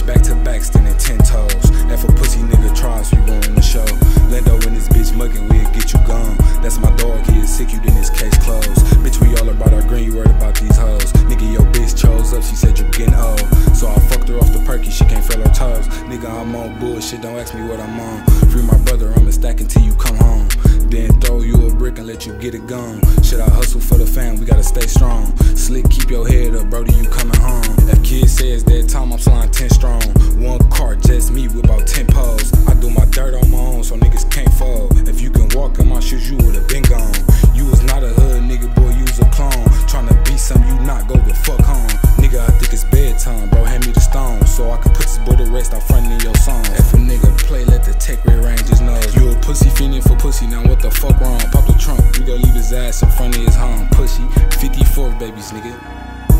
bitch back to back, standing 10 toes. If a pussy nigga tries, we ruin the show. Lando in this bitch mugging, we'll get you gone. That's my dog, he is sick, you then his case closed. Bitch, we all about our green, you worried about these hoes. Nigga, your bitch chose up, she said you getting old. So I fucked her off the perky, she can't feel her toes. Nigga, I'm on bullshit, don't ask me what I'm on. Free my brother, I'ma stack until you come home. Then throw you a brick and let you get it gone. Shit, I hustle for the fam, we gotta stay strong. Slick, keep your head up, brody, you coming home. If kid says that time, I'm sliding 10 strong. One car, just me with about 10 poles. I do my dirt on my own, so niggas can't fold. If you can walk in my shoes, you would've been gone. You was not a hood nigga, boy, you was a clone. Tryna be something you not, go the fuck home. Nigga, I think it's bedtime, bro, hand me the stone, so I can put this boy to rest, I'm frontin' your song. If a nigga play, let the tech rearrange his nose. You a pussy fiendin' for pussy, now what the fuck wrong? Pop the trunk, we gon' leave his ass in front of his home. Pussy, 54 babies, nigga.